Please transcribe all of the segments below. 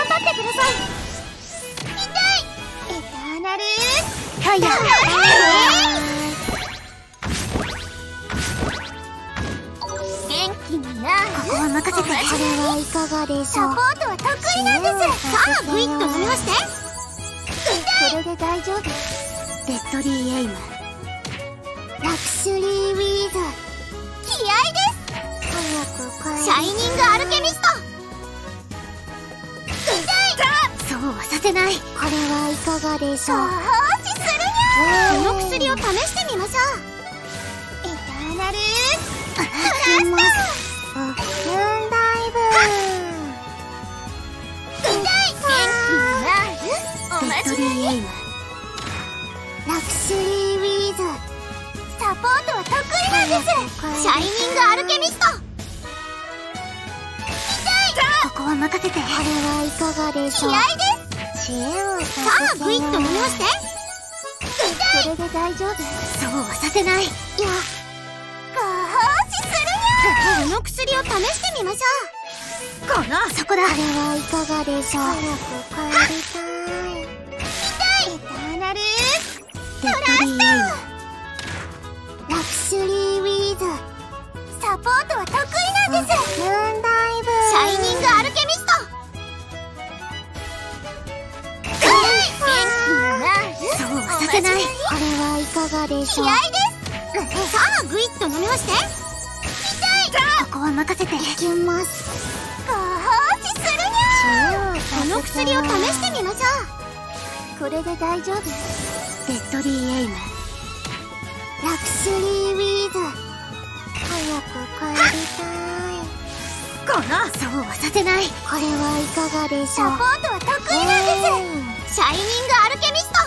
頑張ってください。痛い。エターナルファイヤー。元気にな。ここは任せて。これはいかがでしょう。サポートは得意なんです。さあグイッと飲みまして。これで大丈夫。デッドリーエイム、ラクシュリーウィーズ、気合いです。早くシャイニングアルケミスト。痛い。そうはさせない。これはいかがでしょう。放置するにゃ。この薬を試してみましょう。エターナルトラスト。ムーンダイブ。痛い。元気になる。お待ちなさい。ラクシュリーウィーズ、サポートは得意なんです。シャイニングアルケミスト。痛い。ここは任せて。これはいかがでしょう。気合いです。知恵をさあグイッと飲みまして。これで大丈夫。そうはさせない。いや、ご奉仕するにゃ。この薬を試してみましょう。このそこだ。これはいかがでしょう。早く帰りたい。痛い。エターナルトラスト。ラクシュリーウィーズ、サポートは得意なんです。ムーンダイブ、シャイニングアルケミスト。元気になる。そうはさせない。これはいかがでしょう。気合いです。さあグイッと飲みまして。痛い。ここは任せて。いきます。ご奉仕するにゃ。この薬を試してみましょう。これで大丈夫。デッドリーエイム、ラクシュリーウィーズ、早く帰りたい。このそうはさせない。これはいかがでしょう。サポートは得意なんです。シャイニングアルケミスト。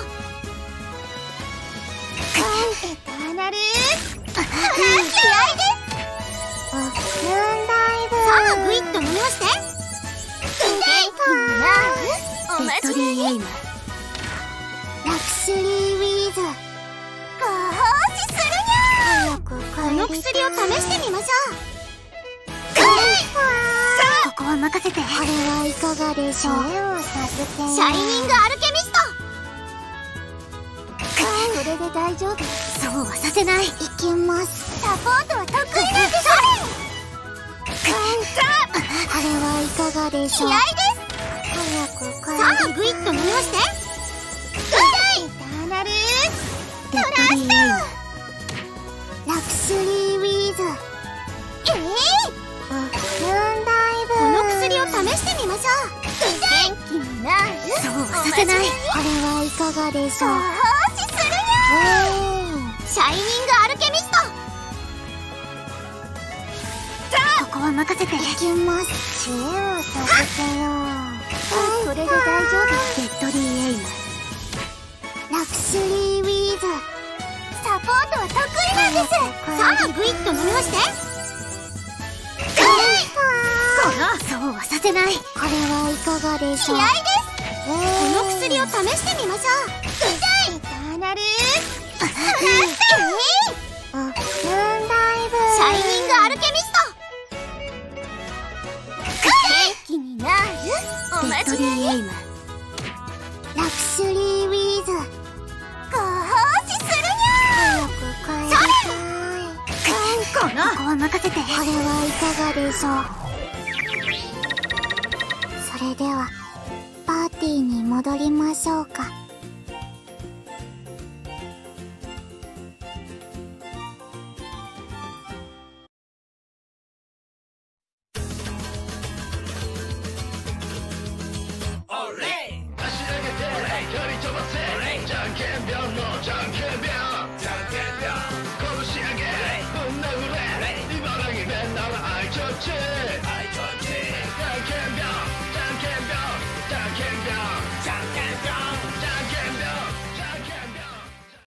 エターナル気合いです。ムーンダイブ。さあグイッと飲みまして。元気になる。お待ちなさい。デッドリーエイム、ラクシュリーウィーズ、ご奉仕するにゃ。早く帰りたい。この薬を試してみましょう。ここは任せて。これはいかがでしょう。シャイニングアルケミスト。これで大丈夫。そうはさせない。いきます。サポートは得意なんです。これはいかがでしょう。気合いです。早く帰りたい。さあグイッと飲みまして。エターナルトラスト。ラクシュリーウィーズ、ムーンダイブ。この薬を試してみましょう。元気になる。そうはさせない。これはいかがでしょう。ご奉仕するにゃ。シャイニングアルケミスト。ここは任せて。いきます。知恵を授けよう。これで大丈夫。デッドリーエイム、ラクシュリーウィーズ、サポートは得意なんです。さあグイッと飲みまして。このそうはさせない。これはいかがでしょう。気合いです。この薬を試してみましょう。エターナルトラスト。ムーンダイブ、シャイニングアルケミスト。元気になる。お待ちなさい。ラクシュリーウィーズ、ご奉仕するにゃ。早く帰りたい。ここは任せて。これはいかがでしょう。それではパーティーに戻りましょうか。